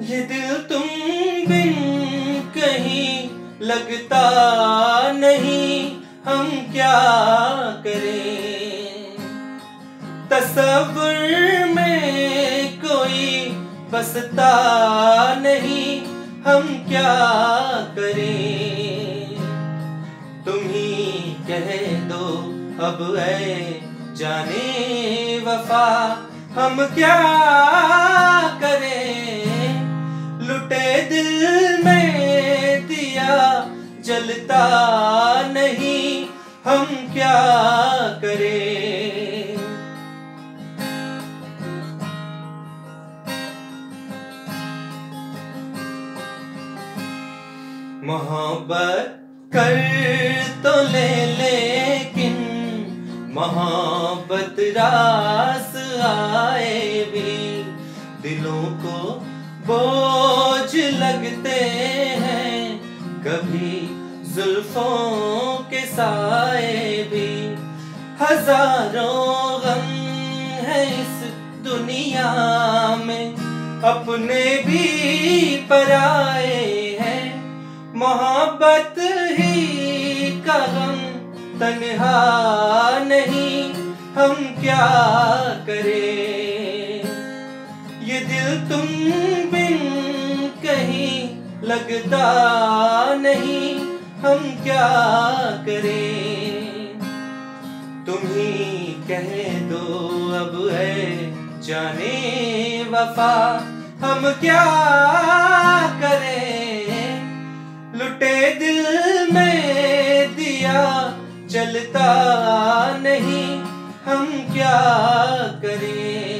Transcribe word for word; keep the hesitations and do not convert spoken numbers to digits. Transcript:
ये दिल तुम बिन कहीं लगता नहीं, हम क्या करें। तस्वीर में कोई बसता नहीं, हम क्या करें। तुम ही कह दो अब ऐ जाने वफा, हम क्या करें। लुटे दिल में दिया जलता नहीं, हम क्या करें। मोहब्बत कर तो ले लेकिन मोहब्बत रास आए भी दिलों को बोझ लगते हैं, कभी जुल्फों के साए भी। हजारों गम है इस दुनिया में, अपने भी पराए हैं। मोहब्बत ही का गम तन्हा नहीं, हम क्या करें। ये दिल तुम बिन कहीं लगता नहीं, हम क्या करें। तुम ही कह दो अब है जाने वफा, हम क्या करें। लुटे दिल में दिया जलता नहीं, हम क्या करें।